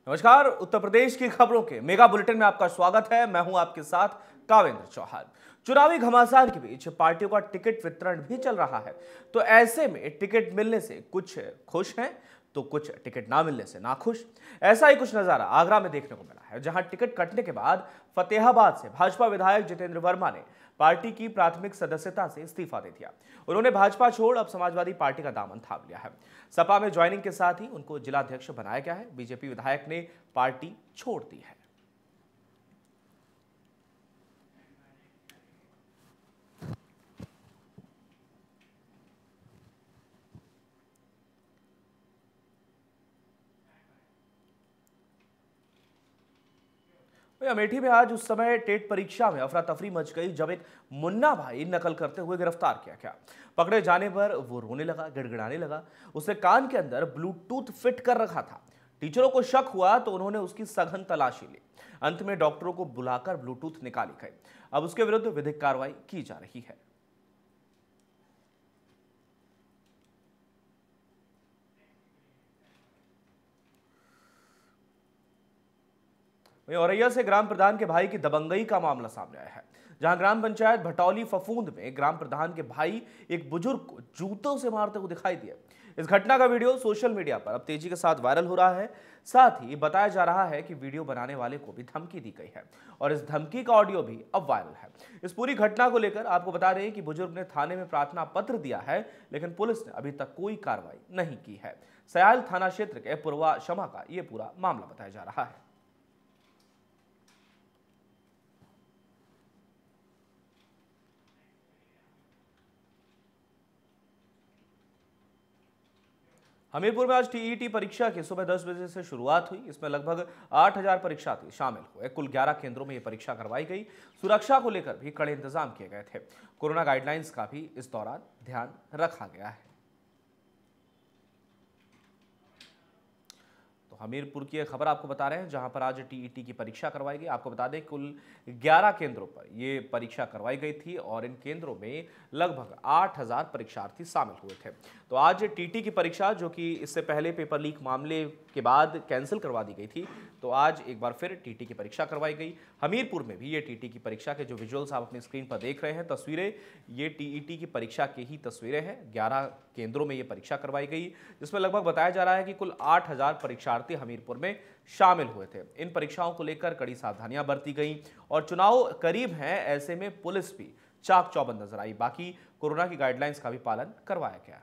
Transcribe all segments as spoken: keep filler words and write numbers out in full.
नमस्कार, उत्तर प्रदेश की खबरों के मेगा बुलेटिन में आपका स्वागत है। मैं हूं आपके साथ कावेंद्र चौहान। चुनावी घमासान के बीच पार्टियों का टिकट वितरण भी चल रहा है, तो ऐसे में टिकट मिलने से कुछ खुश हैं तो कुछ टिकट ना मिलने से नाखुश। ऐसा ही कुछ नजारा आगरा में देखने को मिला है, जहां टिकट कटने के बाद फतेहाबाद से भाजपा विधायक जितेंद्र वर्मा ने पार्टी की प्राथमिक सदस्यता से इस्तीफा दे दिया। उन्होंने भाजपा छोड़ अब समाजवादी पार्टी का दामन थाम लिया है। सपा में ज्वाइनिंग के साथ ही उनको जिलाध्यक्ष बनाया गया है। बीजेपी विधायक ने पार्टी छोड़ दी है। अमेठी में आज उस समय टेट परीक्षा में अफरा तफरी मच गई जब एक मुन्ना भाई नकल करते हुए गिरफ्तार किया गया। पकड़े जाने पर वो रोने लगा, गिड़गिड़ाने लगा। उसने कान के अंदर ब्लूटूथ फिट कर रखा था। टीचरों को शक हुआ तो उन्होंने उसकी सघन तलाशी ली। अंत में डॉक्टरों को बुलाकर ब्लूटूथ निकाली गई। अब उसके विरुद्ध विधिक कार्रवाई की जा रही है। वहीं औरैया से ग्राम प्रधान के भाई की दबंगई का मामला सामने आया है, जहां ग्राम पंचायत भटौली फफूंद में ग्राम प्रधान के भाई एक बुजुर्ग को जूतों से मारते हुए दिखाई दिए। इस घटना का वीडियो सोशल मीडिया पर अब तेजी के साथ वायरल हो रहा है। साथ ही बताया जा रहा है कि वीडियो बनाने वाले को भी धमकी दी गई है और इस धमकी का ऑडियो भी अब वायरल है। इस पूरी घटना को लेकर आपको बता दें कि बुजुर्ग ने थाने में प्रार्थना पत्र दिया है, लेकिन पुलिस ने अभी तक कोई कार्रवाई नहीं की है। सयाल थाना क्षेत्र के पूर्वा शमा का यह पूरा मामला बताया जा रहा है। हमीरपुर में आज टीईटी परीक्षा की सुबह दस बजे से शुरुआत हुई। इसमें लगभग आठ हजार परीक्षार्थी शामिल हुए। कुल ग्यारह केंद्रों में यह परीक्षा करवाई गई। सुरक्षा को लेकर भी कड़े इंतजाम किए गए थे। कोरोना गाइडलाइंस का भी इस दौरान ध्यान रखा गया है। तो हमीरपुर की एक खबर आपको बता रहे हैं, जहां पर आज टीईटी की परीक्षा करवाई गई। आपको बता दें कुल ग्यारह केंद्रों पर यह परीक्षा करवाई गई थी और इन केंद्रों में लगभग आठ हजार परीक्षार्थी शामिल हुए थे। तो आज टीटी की परीक्षा, जो कि इससे पहले पेपर लीक मामले के बाद कैंसिल करवा दी गई थी, तो आज एक बार फिर टीटी की परीक्षा करवाई गई। हमीरपुर में भी ये टीटी की परीक्षा के जो विजुअल्स आप अपनी स्क्रीन पर देख रहे हैं, तस्वीरें, ये टीईटी की परीक्षा की ही तस्वीरें हैं। ग्यारह केंद्रों में ये परीक्षा करवाई गई, जिसमें लगभग बताया जा रहा है कि कुल आठ हजार परीक्षार्थी हमीरपुर में शामिल हुए थे। इन परीक्षाओं को लेकर कड़ी सावधानियां बरती गई और चुनाव करीब हैं, ऐसे में पुलिस भी चाक चौबंद नजर आई। बाकी कोरोना की गाइडलाइंस का भी पालन करवाया गया।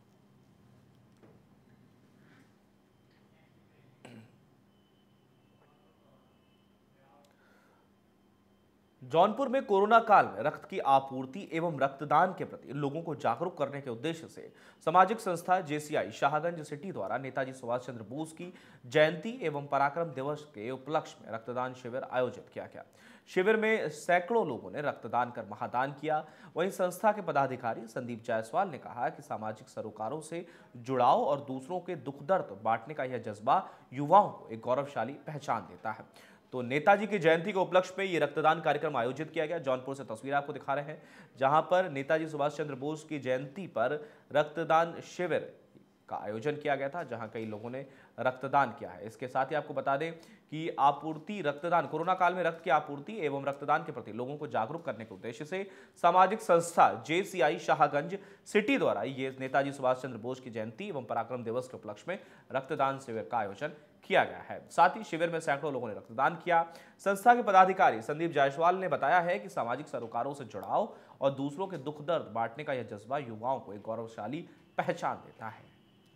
जौनपुर में कोरोना काल में रक्त की आपूर्ति एवं रक्तदान के प्रति लोगों को जागरूक करने के उद्देश्य से सामाजिक संस्था जेसीआई शाहगंज सिटी द्वारा नेताजी सुभाष चंद्र बोस की जयंती एवं पराक्रम दिवस के उपलक्ष्य में रक्तदान शिविर आयोजित किया गया। शिविर में सैकड़ों लोगों ने रक्तदान कर महादान किया। वहीं संस्था के पदाधिकारी संदीप जायसवाल ने कहा कि सामाजिक सरोकारों से जुड़ाव और दूसरों के दुख दर्द बांटने का यह जज्बा युवाओं को एक गौरवशाली पहचान देता है। तो नेताजी की जयंती के उपलक्ष्य में ये रक्तदान कार्यक्रम आयोजित किया गया। जौनपुर से तस्वीर आपको दिखा रहे हैं, जहां पर नेताजी सुभाष चंद्र बोस की जयंती पर रक्तदान शिविर का आयोजन किया गया था, जहां कई लोगों ने रक्तदान किया है। इसके साथ ही आपको बता दें कि आपूर्ति रक्तदान कोरोना काल में रक्त की आपूर्ति एवं रक्तदान के प्रति लोगों को जागरूक करने के उद्देश्य से सामाजिक संस्था जेसीआई शाहगंज सिटी द्वारा ये नेताजी सुभाष चंद्र बोस की जयंती एवं पराक्रम दिवस के उपलक्ष्य में रक्तदान शिविर का आयोजन किया गया है। साथ ही शिविर में सैकड़ों लोगों ने रक्तदान किया। संस्था के पदाधिकारी संदीप जायसवाल ने बताया है कि सामाजिक सरोकारों से जुड़ाव और दूसरों के दुख दर्द बांटने का यह जज्बा युवाओं को एक गौरवशाली पहचान देता है।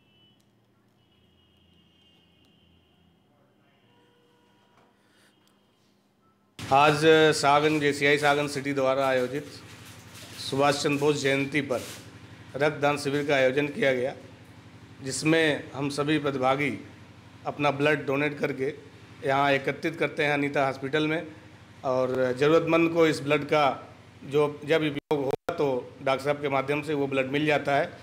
आज शाहगंज जेसीआई शाहगंज सिटी द्वारा आयोजित सुभाष चंद्र बोस जयंती पर रक्तदान शिविर का आयोजन किया गया, जिसमें हम सभी प्रतिभागी अपना ब्लड डोनेट करके यहाँ एकत्रित करते हैं अनीता हॉस्पिटल में, और ज़रूरतमंद को इस ब्लड का जो जब उपयोग होगा तो डॉक्टर साहब के माध्यम से वो ब्लड मिल जाता है।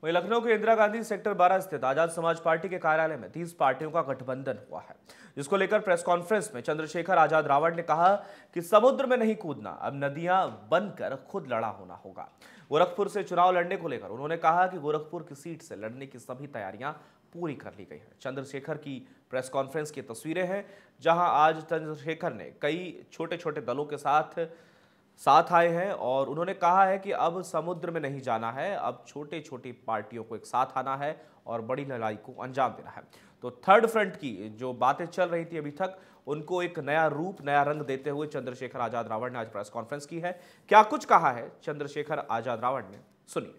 वहीं लखनऊ के इंदिरा गांधी सेक्टर बारह स्थित आजाद समाज पार्टी के कार्यालय में तीस पार्टियों का गठबंधन हुआ है, जिसको लेकर प्रेस कॉन्फ्रेंस में चंद्रशेखर आजाद रावण ने कहा कि समुद्र में नहीं कूदना, अब नदियां बनकर खुद लड़ा होना होगा। गोरखपुर से चुनाव लड़ने को लेकर उन्होंने कहा कि गोरखपुर की सीट से लड़ने की सभी तैयारियां पूरी कर ली गई है। चंद्रशेखर की प्रेस कॉन्फ्रेंस की तस्वीरें हैं, जहां आज चंद्रशेखर ने कई छोटे छोटे दलों के साथ साथ आए हैं और उन्होंने कहा है कि अब समुद्र में नहीं जाना है, अब छोटे छोटी पार्टियों को एक साथ आना है और बड़ी लड़ाई को अंजाम देना है। तो थर्ड फ्रंट की जो बातें चल रही थी अभी तक, उनको एक नया रूप, नया रंग देते हुए चंद्रशेखर आजाद रावण ने आज प्रेस कॉन्फ्रेंस की है। क्या कुछ कहा है चंद्रशेखर आजाद रावण ने, सुनिए।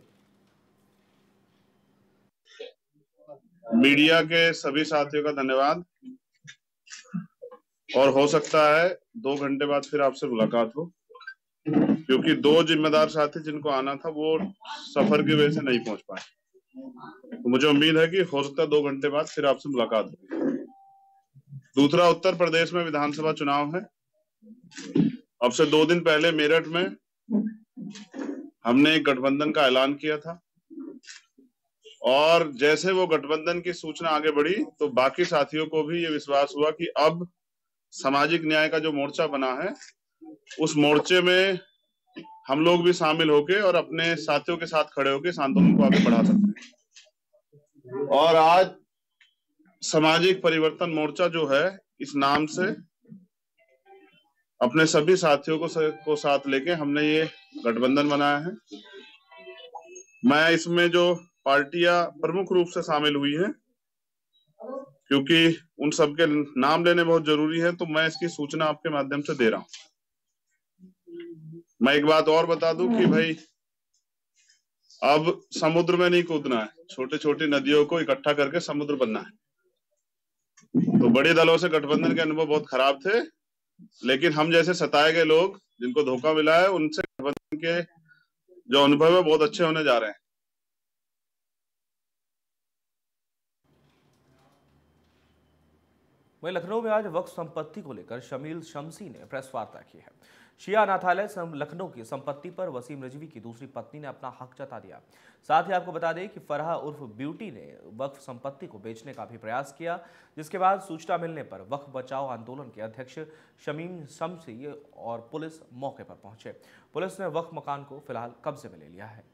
मीडिया के सभी साथियों का धन्यवाद, और हो सकता है दो घंटे बाद फिर आपसे मुलाकात हो, क्योंकि दो जिम्मेदार साथी जिनको आना था वो सफर की वजह से नहीं पहुंच पाए। तो मुझे उम्मीद है कि हो सकता है दो घंटे बाद फिर आपसे मुलाकात होगी। दूसरा, उत्तर प्रदेश में विधानसभा चुनाव है। अब से दो दिन पहले मेरठ में हमने एक गठबंधन का ऐलान किया था, और जैसे वो गठबंधन की सूचना आगे बढ़ी तो बाकी साथियों को भी ये विश्वास हुआ कि अब सामाजिक न्याय का जो मोर्चा बना है, उस मोर्चे में हम लोग भी शामिल होके और अपने साथियों के साथ खड़े होके इस आंदोलन को आगे बढ़ा सकते हैं। और आज सामाजिक परिवर्तन मोर्चा जो है, इस नाम से अपने सभी साथियों को, को साथ लेके हमने ये गठबंधन बनाया है। मैं इसमें जो पार्टियां प्रमुख रूप से शामिल हुई हैं, क्योंकि उन सबके नाम लेने बहुत जरूरी है, तो मैं इसकी सूचना आपके माध्यम से दे रहा हूं। मैं एक बात और बता दूं कि भाई अब समुद्र में नहीं कूदना है, छोटे छोटी नदियों को इकट्ठा करके समुद्र बनना है। तो बड़े दलों से गठबंधन के अनुभव बहुत खराब थे, लेकिन हम जैसे सताए गए लोग जिनको धोखा मिला है, उनसे गठबंधन के जो अनुभव है बहुत अच्छे होने जा रहे हैं। वहीं लखनऊ में आज वक्फ संपत्ति को लेकर शमील शमसी ने प्रेस वार्ता की है। शिया अनाथालय लखनऊ की संपत्ति पर वसीम रिजवी की दूसरी पत्नी ने अपना हक जता दिया। साथ ही आपको बता दें कि फरहा उर्फ ब्यूटी ने वक्फ संपत्ति को बेचने का भी प्रयास किया, जिसके बाद सूचना मिलने पर वक्फ बचाओ आंदोलन के अध्यक्ष शमीम शमसी और पुलिस मौके पर पहुंचे। पुलिस ने वक्फ मकान को फिलहाल कब्जे में ले लिया है।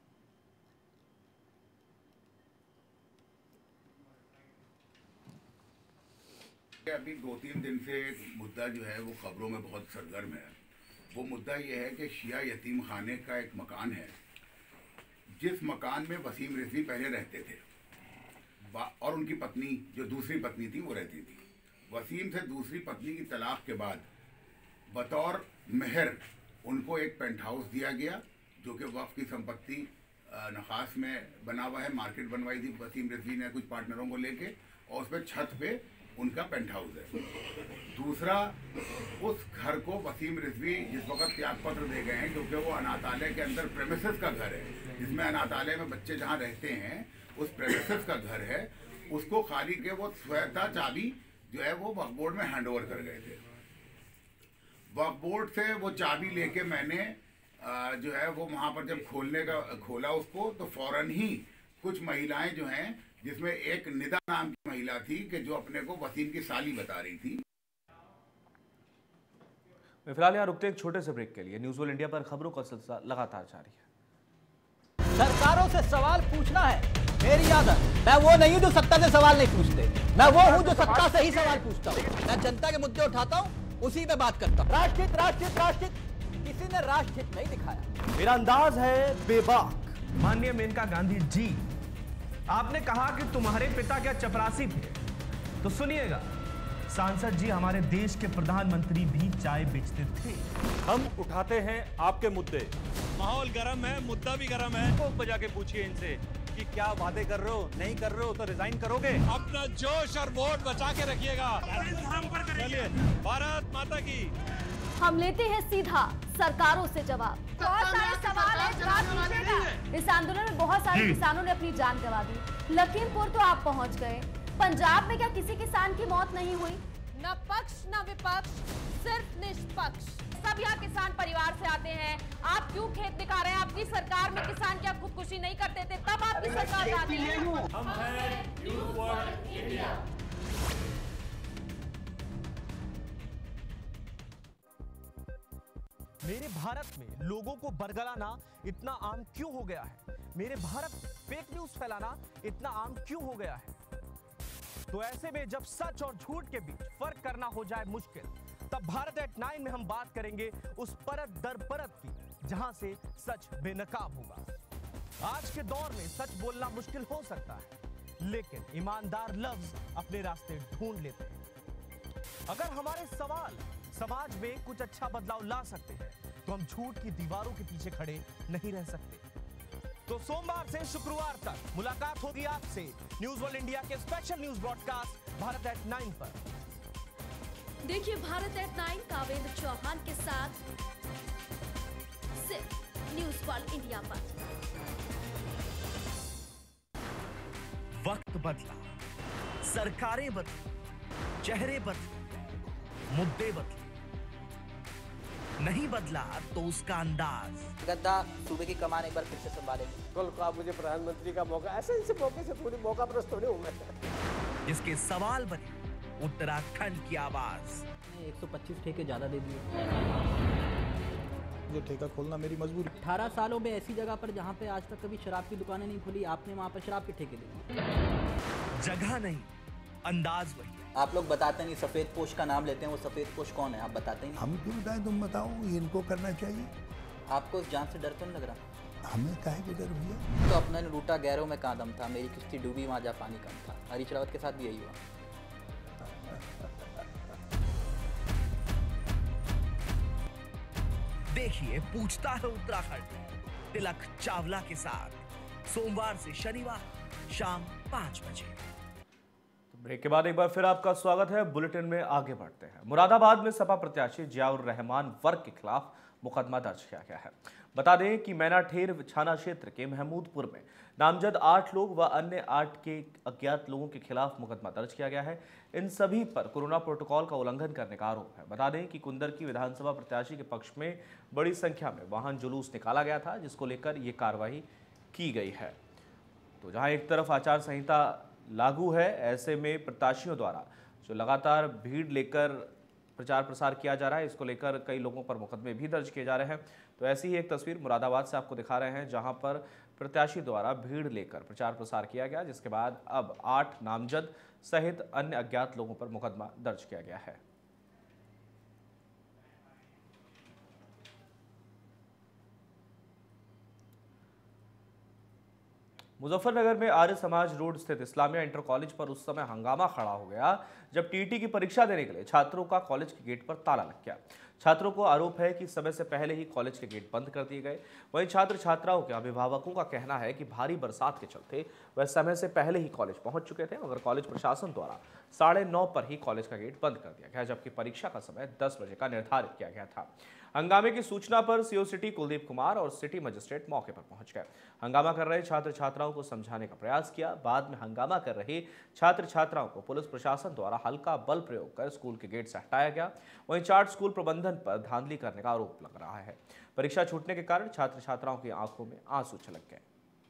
अभी दो तीन दिन से एक मुद्दा जो है वो खबरों में बहुत सरगर्म है। वो मुद्दा ये है कि शिया यतीम खाने का एक मकान है, जिस मकान में वसीम रिजवी पहले रहते थे और उनकी पत्नी जो दूसरी पत्नी थी वो रहती थी। वसीम से दूसरी पत्नी की तलाक के बाद बतौर मेहर उनको एक पेंट हाउस दिया गया, जो कि वक्फ की संपत्ति नखास में बना हुआ है। मार्केट बनवाई थी वसीम रिजवी ने कुछ पार्टनरों को लेके, और उस पर छत पे उनका पेंट हाउस है। दूसरा, उस घर को वसीम रिजवी जिस वक्त त्याग पत्र दे गए हैं, क्योंकि वो अनाथालय के अंदर प्रेमिसेस का घर है, जिसमें अनाथालय में बच्चे जहाँ रहते हैं उस प्रेमिसेस का घर है, उसको खाली के वो स्वयता चाबी जो है वो वक्फ बोर्ड में हैंड ओवर कर गए थे। वक्फ बोर्ड से वो चाबी लेके मैंने जो है वो वहाँ पर जब खोलने का खोला उसको, तो फौरन ही कुछ महिलाएं जो हैं, जिसमें एक निदा नाम की महिला थी कि जो अपने को वसीम की साली बता रही थी। फिलहाल यहाँ रुकते एक छोटे से ब्रेक के लिए। न्यूज़ वर्ल्ड इंडिया पर खबरों का सिलसिला लगातार जारी है। सरकारों से सवाल पूछना है मेरी आदत। मैं वो नहीं हूँ जो सत्ता से सवाल नहीं पूछते, मैं वो हूँ जो सत्ता से ही सवाल पूछता हूँ। मैं जनता के मुद्दे उठाता हूँ, उसी पे बात करता हूँ। राष्ट्रहित राष्ट्रहित राष्ट्रहित किसी ने राष्ट्रहित नहीं दिखाया। मेरा अंदाज है बेबाक। माननीय मेनका गांधी जी, आपने कहा कि तुम्हारे पिता क्या चपरासी थे, तो सुनिएगा, सांसद जी हमारे देश के प्रधानमंत्री भी चाय बेचते थे। हम उठाते हैं आपके मुद्दे। माहौल गर्म है, मुद्दा भी गर्म है। को बजा के पूछिए इनसे कि क्या वादे कर रहे हो, नहीं कर रहे हो तो रिजाइन करोगे। अपना जोश और वोट बचा के रखिएगा। चलिए, भारत माता की। हम लेते हैं सीधा सरकारों से जवाब। बहुत सारे सवाल हैं, जवाब पूछेगा। इस आंदोलन में बहुत सारे किसानों ने अपनी जान गंवा दी। लखीमपुर तो आप पहुंच गए, पंजाब में क्या किसी किसान की मौत नहीं हुई? न पक्ष न विपक्ष, सिर्फ निष्पक्ष। सब यहाँ किसान परिवार से आते हैं। आप क्यों खेत दिखा रहे हैं? आपकी सरकार में किसान क्या खुदकुशी नहीं करते थे? तब आपकी सरकार लाती है। हम हैं न्यूज़ वर्ल्ड इंडिया। मेरे भारत में लोगों को बरगलाना इतना आम क्यों हो गया है? मेरे भारत में फेक न्यूज फैलाना इतना आम क्यों हो गया है? तो ऐसे में जब सच और झूठ के बीच फर्क करना हो जाए मुश्किल, तब भारत एट नाइन में हम बात करेंगे उस परत दर परत की जहां से सच बेनकाब होगा। आज के दौर में सच बोलना मुश्किल हो सकता है, लेकिन ईमानदार लफ्ज अपने रास्ते ढूंढ लेते हैं। अगर हमारे सवाल समाज में कुछ अच्छा बदलाव ला सकते हैं, तो हम झूठ की दीवारों के पीछे खड़े नहीं रह सकते। तो सोमवार से शुक्रवार तक मुलाकात होगी आपसे न्यूज़ वर्ल्ड इंडिया के special news broadcast Bharat at nine पर। देखिए भारत एट नाइन कावेंद्र चौहान के साथ सिर्फ न्यूज़ वर्ल्ड इंडिया पर। वक्त बदला, सरकारें बदली, चेहरे बदले, मुद्दे बदले, नहीं बदला तो उसका अंदाज। गद्दा सूबे की कमान एक बार फिर से संभालेंगे। कल को आप मुझे प्रधानमंत्री का मौका, ऐसे ऐसे मौके से थोड़ी मौका प्रस्त थोड़ी हूं मैं। जिसके सवाल बने उत्तराखंड की आवाज। एक सौ पच्चीस ठेके ज्यादा दे दिए। जो ठेका खोलना मेरी मजबूरी। अठारह सालों में ऐसी जगह पर जहाँ पे आज तक कभी शराब की दुकानें नहीं खुली, आपने वहाँ पर शराब के ठेके दे दिए। जगह नहीं, अंदाज वही। आप लोग बताते नहीं, सफेद पोश का नाम लेते हैं, वो सफेद पोश कौन है आप बताते ही। हम क्यों बताएं, तुम बताओ, इनको करना चाहिए। आपको इस जान से डर तो नहीं लग रहा? हमें काहे के डर भैया? तो अपना लूटा गैरों में कहाँ दम था, मेरी किश्ती डूबी वहाँ जा पानी कम था। हरीश रावत के साथ भी यही हुआ। देखिए पूछता है उत्तराखंड तिलक चावला के साथ सोमवार से शनिवार शाम पांच बजे। ब्रेक के बाद एक बार फिर आपका स्वागत है। बुलेटिन में आगे बढ़ते हैं। मुरादाबाद में सपा प्रत्याशी जियाउर रहमान वर्ग के खिलाफ मुकदमा दर्ज किया गया है। बता दें कि मैनाठेर थाना क्षेत्र के महमूदपुर में नामजद आठ लोग व अन्य आठ के अज्ञात लोगों के खिलाफ मुकदमा दर्ज किया गया है। इन सभी पर कोरोना प्रोटोकॉल का उल्लंघन करने का आरोप है। बता दें कि कुंदर की विधानसभा प्रत्याशी के पक्ष में बड़ी संख्या में वाहन जुलूस निकाला गया था, जिसको लेकर ये कार्रवाई की गई है। तो जहां एक तरफ आचार संहिता लागू है, ऐसे में प्रत्याशियों द्वारा जो लगातार भीड़ लेकर प्रचार प्रसार किया जा रहा है, इसको लेकर कई लोगों पर मुकदमे भी दर्ज किए जा रहे हैं। तो ऐसी ही एक तस्वीर मुरादाबाद से आपको दिखा रहे हैं, जहां पर प्रत्याशी द्वारा भीड़ लेकर प्रचार प्रसार किया गया, जिसके बाद अब आठ नामजद सहित अन्य अज्ञात लोगों पर मुकदमा दर्ज किया गया है। मुजफ्फरनगर में आर्य समाज रोड स्थित इस्लामिया इंटर कॉलेज पर उस समय हंगामा खड़ा हो गया जब टीटी की परीक्षा देने के लिए छात्रों का कॉलेज के गेट पर ताला लग गया। छात्रों को आरोप है कि समय से पहले ही कॉलेज के गेट बंद कर दिए गए। वहीं छात्र छात्राओं के अभिभावकों का कहना है कि भारी बरसात के चलते वह समय से पहले ही कॉलेज पहुंच चुके थे, मगर कॉलेज प्रशासन द्वारा साढ़े नौ पर ही कॉलेज का गेट बंद कर दिया गया, जबकि परीक्षा का समय दस बजे का निर्धारित किया गया था। हंगामे की सूचना पर सीओ सिटी कुलदीप कुमार और सिटी मजिस्ट्रेट मौके पर पहुंच गए। हंगामा कर रहे छात्र छात्राओं को समझाने का प्रयास किया। बाद में हंगामा कर रहे छात्र छात्राओं को पुलिस प्रशासन द्वारा हल्का बल प्रयोग कर स्कूल के गेट से हटाया गया। वहीं चार्ट स्कूल प्रबंधन पर धांधली करने का आरोप लग रहा है। परीक्षा छूटने के कारण छात्र छात्राओं की आंखों में आंसू छलक गए।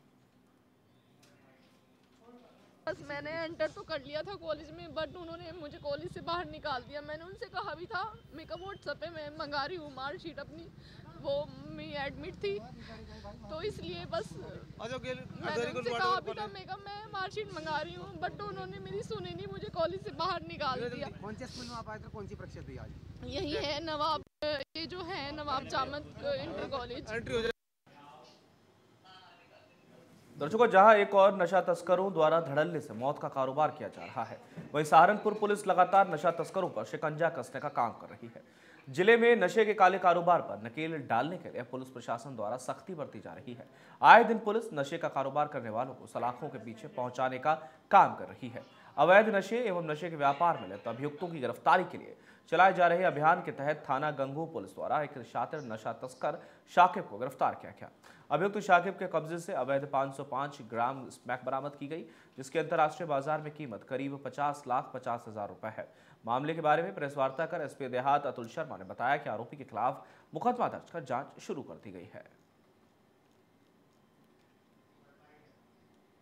बस मैंने एंटर तो कर लिया था कॉलेज में, बट उन्होंने मुझे कॉलेज से बाहर निकाल दिया। मैंने उनसे कहा भी था, मेरा व्हाट्सएप पे मैं मंगा रही हूँ मार्कशीट अपनी, वो मैं एडमिट थी तो इसलिए बस मैंने उनसे कहा भी था मेरा मैं मार्कशीट मंगा रही हूँ, बट उन्होंने मेरी सुनी नहीं, मुझे कॉलेज से बाहर निकाल दिया। कौन से स्कूल में आप आए थे, कौन सी परीक्षा दी आज? यही है नवाब, ये जो है नवाब जामत इंटर कॉलेज। दर्शकों, जहां एक और नशा तस्करों द्वारा धड़ल्ले से मौत का कारोबार किया जा रहा है, वहीं सहारनपुर पुलिस लगातार नशा तस्करों पर शिकंजा कसने का काम कर रही है। जिले में नशे के काले कारोबार पर नकेल डालने के लिए पुलिस प्रशासन द्वारा सख्ती बरती जा रही है। आए दिन पुलिस नशे का कारोबार करने वालों को सलाखों के पीछे पहुंचाने का काम कर रही है। अवैध नशे एवं नशे के व्यापार में लिप्त अभियुक्तों की गिरफ्तारी के लिए चलाए जा रहे अभियान के तहत थाना गंगो पुलिस द्वारा एक शातिर नशा तस्कर शाकिब को गिरफ्तार किया गया। अभियुक्त शाकिब के कब्जे से अवैध पाँच सौ पाँच ग्राम स्मैक बरामद की गई, जिसकी अंतर्राष्ट्रीय बाजार में कीमत करीब पचास लाख पचास हजार रुपए है। मामले के बारे में प्रेस वार्ता कर एसपी देहात अतुल शर्मा ने बताया कि आरोपी के खिलाफ मुकदमा दर्ज कर जांच शुरू कर दी गई है।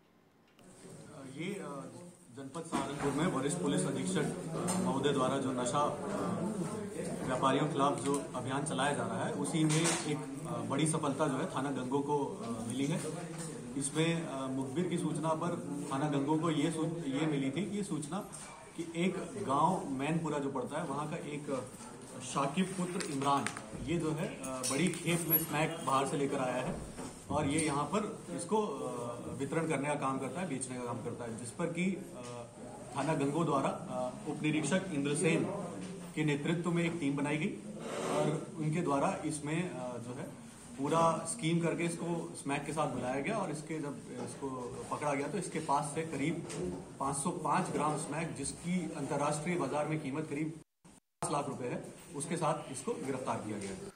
वरिष्ठ पुलिस अधीक्षक महोदय द्वारा जो नशा व्यापारियों के खिलाफ जो अभियान चलाया जा रहा है, उसी में एक बड़ी सफलता जो है थाना गंगो को मिली है। इसमें मुखबिर की सूचना पर थाना गंगो को ये ये मिली थी कि सूचना कि एक गांव मैनपुरा जो पड़ता है, वहां का एक शाकिब पुत्र इमरान ये जो है बड़ी खेप में स्मैक बाहर से लेकर आया है और ये यहाँ पर इसको वितरण करने का काम करता है, बेचने का काम करता है, जिस पर कि थाना गंगो द्वारा उप निरीक्षक इंद्रसेन के नेतृत्व में एक टीम बनाई गई और उनके द्वारा इसमें जो है पूरा स्कीम करके इसको स्मैक के साथ बुलाया गया और इसके जब इसको पकड़ा गया तो इसके पास से करीब पाँच सौ पाँच ग्राम स्मैक, जिसकी अंतर्राष्ट्रीय बाजार में कीमत करीब पाँच लाख रुपए है, उसके साथ इसको गिरफ्तार किया गया।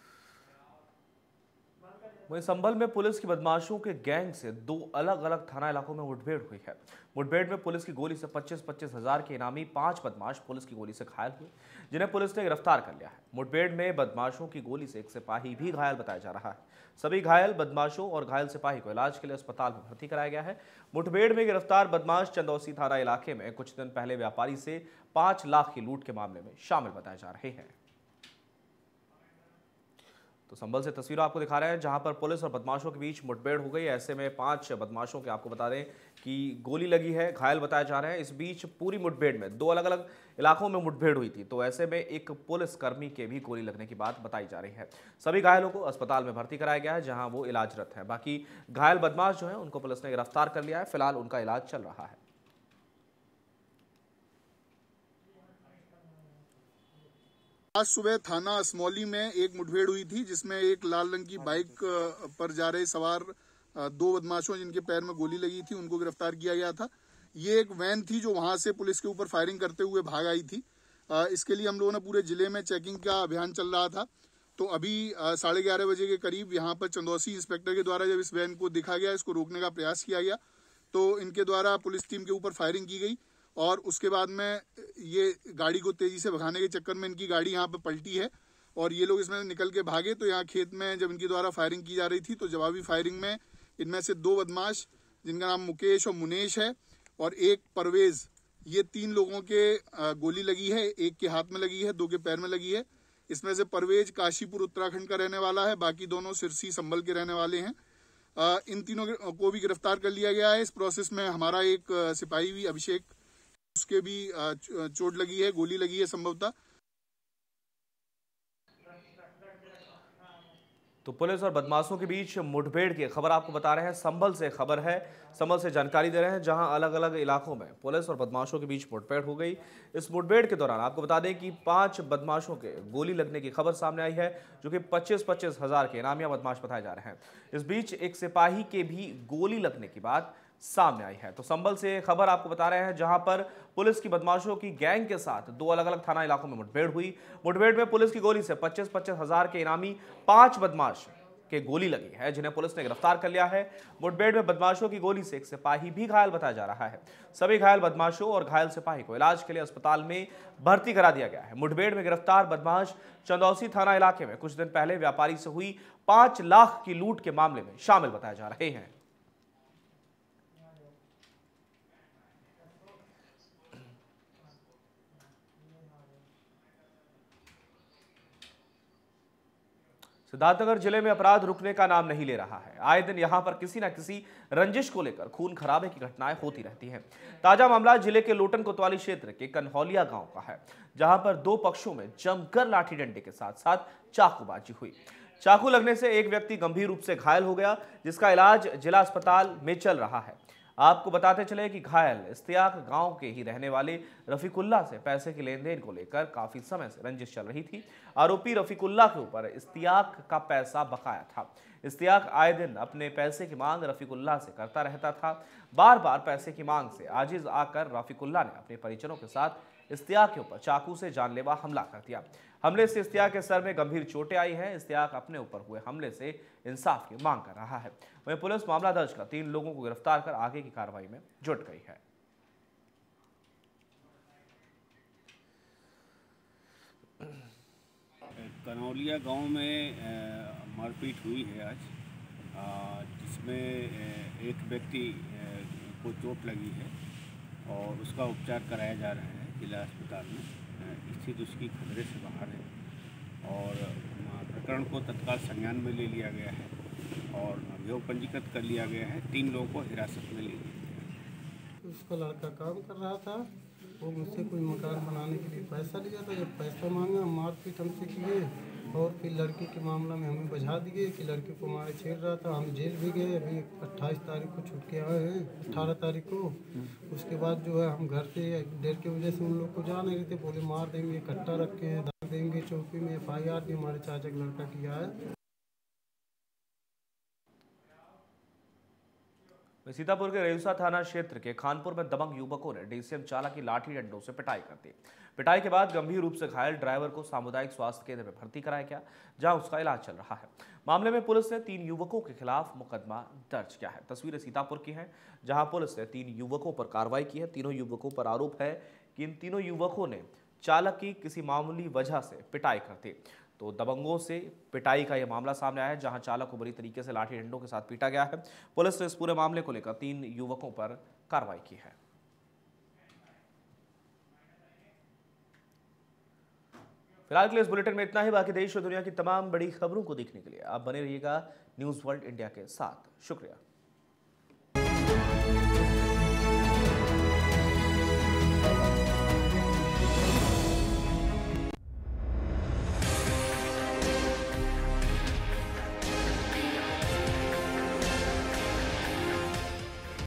वहीं संभल में पुलिस की बदमाशों के गैंग से दो अलग अलग थाना इलाकों में मुठभेड़ हुई है। मुठभेड़ में पुलिस की गोली से पच्चीस पच्चीस हजार के इनामी पांच बदमाश पुलिस की गोली से घायल हुए, जिन्हें पुलिस ने गिरफ्तार कर लिया है। मुठभेड़ में बदमाशों की गोली से एक सिपाही भी घायल बताया जा रहा है। सभी घायल बदमाशों और घायल सिपाही को इलाज के लिए अस्पताल में भर्ती कराया गया है। मुठभेड़ में गिरफ्तार बदमाश चंदौसी थाना इलाके में कुछ दिन पहले व्यापारी से पांच लाख की लूट के मामले में शामिल बताए जा रहे हैं। तो संभल से तस्वीरें आपको दिखा रहे हैं जहां पर पुलिस और बदमाशों के बीच मुठभेड़ हो गई। ऐसे में पांच बदमाशों के आपको बता दें कि गोली लगी है, घायल बताए जा रहे हैं। इस बीच पूरी मुठभेड़ में दो अलग अलग इलाकों में मुठभेड़ हुई थी, तो ऐसे में एक पुलिस कर्मी के भी गोली लगने की बात बताई जा रही है। सभी घायलों को अस्पताल में भर्ती कराया गया है, जहां वो इलाजरत है। बाकी घायल बदमाश जो है उनको पुलिस ने गिरफ्तार कर लिया है। फिलहाल उनका इलाज चल रहा है। आज सुबह थाना असमौली में एक मुठभेड़ हुई थी, जिसमें एक लाल रंग की बाइक पर जा रहे सवार दो बदमाशों जिनके पैर में गोली लगी थी, उनको गिरफ्तार किया गया था। ये एक वैन थी जो वहां से पुलिस के ऊपर फायरिंग करते हुए भाग आई थी। इसके लिए हम लोगों ने पूरे जिले में चेकिंग का अभियान चल रहा था। तो अभी साढ़े ग्यारह बजे के करीब यहाँ पर चंदौसी इंस्पेक्टर के द्वारा जब इस वैन को देखा गया, इसको रोकने का प्रयास किया गया, तो इनके द्वारा पुलिस टीम के ऊपर फायरिंग की गई और उसके बाद में ये गाड़ी को तेजी से भगाने के चक्कर में इनकी गाड़ी यहाँ पे पलटी है और ये लोग इसमें निकल के भागे। तो यहाँ खेत में जब इनके द्वारा फायरिंग की जा रही थी तो जवाबी फायरिंग में इनमें से दो बदमाश जिनका नाम मुकेश और मुनेश है और एक परवेज, ये तीन लोगों के गोली लगी है। एक के हाथ में लगी है, दो के पैर में लगी है। इसमें से परवेज काशीपुर उत्तराखंड का रहने वाला है, बाकी दोनों सिरसी संभल के रहने वाले हैं। इन तीनों को भी गिरफ्तार कर लिया गया है। इस प्रोसेस में हमारा एक सिपाही भी अभिषेक, उसके भी चोट लगी है, गोली लगी है संभवतः। तो पुलिस और बदमाशों के बीच मुठभेड़ की खबर आपको बता रहे हैं। संभल से खबर है, संभल से जानकारी दे रहे हैं, जहां अलग अलग इलाकों में पुलिस और बदमाशों के बीच मुठभेड़ हो गई। इस मुठभेड़ के दौरान आपको बता दें कि पांच बदमाशों के गोली लगने की खबर सामने आई है, जो कि पच्चीस पच्चीस हजार के इनामिया बदमाश बताए जा रहे हैं। इस बीच एक सिपाही के भी गोली लगने की बात सामने आई है। तो संभल से खबर आपको बता रहे हैं, जहां पर पुलिस की बदमाशों की गैंग के साथ दो अलग अलग थाना इलाकों में मुठभेड़ हुई। मुठभेड़ में पुलिस की गोली से पच्चीस पच्चीस हजार के इनामी पांच बदमाश के गोली लगी है, जिन्हें पुलिस ने गिरफ्तार कर लिया है। मुठभेड़ में बदमाशों की गोली से एक सिपाही भी घायल बताया जा रहा है। सभी घायल बदमाशों और घायल सिपाही को इलाज के लिए अस्पताल में भर्ती करा दिया गया है। मुठभेड़ में गिरफ्तार बदमाश चंदौसी थाना इलाके में कुछ दिन पहले व्यापारी से हुई पांच लाख की लूट के मामले में शामिल बताए जा रहे हैं। सिद्धार्थनगर जिले में अपराध रुकने का नाम नहीं ले रहा है। आए दिन यहां पर किसी न किसी रंजिश को लेकर खून खराबे की घटनाएं होती रहती हैं। ताजा मामला जिले के लोटन कोतवाली क्षेत्र के कन्हौलिया गांव का है, जहां पर दो पक्षों में जमकर लाठी डंडे के साथ साथ चाकूबाजी हुई। चाकू लगने से एक व्यक्ति गंभीर रूप से घायल हो गया, जिसका इलाज जिला अस्पताल में चल रहा है। आपको बताते चले कि घायल इस्तियाक गांव के ही रहने वाले रफीकुल्ला से पैसे के लेन देन को लेकर काफी समय से रंजिश चल रही थी। आरोपी रफीकुल्ला के ऊपर इस्तियाक का पैसा बकाया था। इस्तियाक आए दिन अपने पैसे की मांग रफीकुल्ला से करता रहता था। बार बार पैसे की मांग से आजिज आकर रफीकुल्ला ने अपने परिजनों के साथ इस्तियाक के ऊपर चाकू से जानलेवा हमला कर दिया। हमले से इस्तियाक के सर में गंभीर चोटें आई हैं। इस्तियाक अपने ऊपर हुए हमले से इंसाफ की मांग कर रहा है। वहीं पुलिस मामला दर्ज कर तीन लोगों को गिरफ्तार कर आगे की कार्रवाई में जुट गई है। कन्हौलिया गांव में मारपीट हुई है आज, जिसमें एक व्यक्ति को चोट लगी है और उसका उपचार कराया जा रहा है जिला अस्पताल में। स्थिति उसकी खतरे से बाहर है और प्रकरण को तत्काल संज्ञान में ले लिया गया है और अभियोग पंजीकृत कर लिया गया है। तीन लोगों को हिरासत में ले लिया गया। उसका लड़का काम कर रहा था, वो मुझसे कोई मकान बनाने के लिए पैसा लिया था। जब पैसा मांगा मारपीट हमसे किए और फिर लड़की के मामला में हमें बजा दिए कि लड़की को मारे छेड़ रहा था। हम जेल भी गए, अभी अट्ठाईस तारीख को छूट के आए हैं, अठारह तारीख को। उसके बाद जो है हम घर से डर के वजह से उन लोग को जा नहीं रहे थे, बोले मार देंगे, कट्टा रखे हैं, डाल देंगे चौकी में। एफ आई आर भी हमारे चाचा का लड़का किया है। सीतापुर के रेउसा थाना क्षेत्र के खानपुर में दबंग युवकों ने डीसीएम चालक की लाठी डंडों से पिटाई कर दी। पिटाई के बाद गंभीर रूप से घायल ड्राइवर को सामुदायिक स्वास्थ्य केंद्र में भर्ती कराया गया, जहां उसका इलाज चल रहा है। मामले में पुलिस ने तीन युवकों के खिलाफ मुकदमा दर्ज किया है। तस्वीरें सीतापुर की हैं, जहां पुलिस ने तीन युवकों पर कार्रवाई की है। तीनों युवकों पर आरोप है कि इन तीनों युवकों ने चालक की किसी मामूली वजह से पिटाई कर दी। तो दबंगों से पिटाई का यह मामला सामने आया है, जहां चालक को बुरी तरीके से लाठी डंडों के साथ पीटा गया है। पुलिस ने इस पूरे मामले को लेकर तीन युवकों पर कार्रवाई की है। फिलहाल के लिए इस बुलेटिन में इतना ही। बाकी देश और दुनिया की तमाम बड़ी खबरों को देखने के लिए आप बने रहिएगा न्यूज़ वर्ल्ड इंडिया के साथ। शुक्रिया।